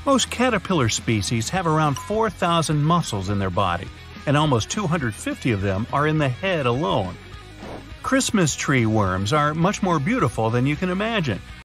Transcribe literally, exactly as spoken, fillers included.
Most caterpillar species have around four thousand muscles in their body, and almost two hundred fifty of them are in the head alone. Christmas tree worms are much more beautiful than you can imagine.